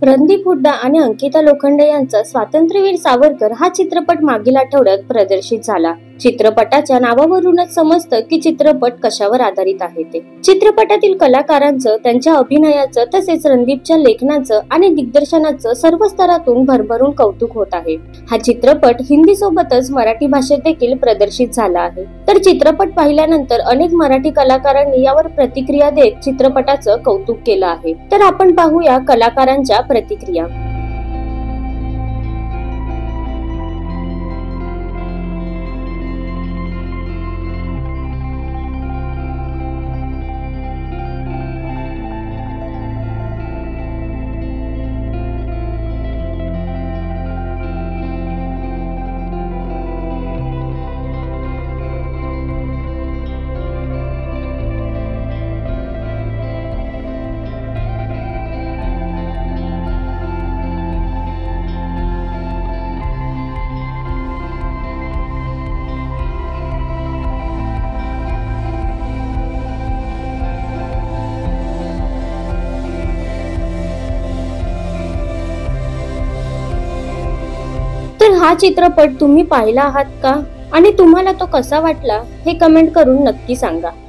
रणदीप हुड्डा आणि अंकिता लोखंडे यांचा स्वातंत्र्यवीर सावरकर हा चित्रपट मागील आठवड्यात प्रदर्शित झाला। चित्रपटाच्या नावावरूनच समजतं की चित्रपट कशावर आधारित आहे ते। चित्रपटातील कलाकारांचं, त्यांच्या अभिनयाचं तसेच रणदीपच्या लेखनाचं आणि दिग्दर्शनाचं सर्व स्तरातून भरभरून कौतुक होत आहे। हा चित्रपट हिंदी सोबतच मराठी भाषेत देखील प्रदर्शित झाला आहे। तर चित्रपट पाहिल्यानंतर अनेक मराठी कलाकारांनी यावर प्रतिक्रिया देत चित्रपटाचं कौतुक केलं आहे। तर आपण पाहूया कलाकारांच्या प्रतिक्रिया। तर हा चित्रपट तुम्ही पाहिला आहात का आणि तुम्हाला तो कसा वाटला हे कमेंट करून नक्की सांगा।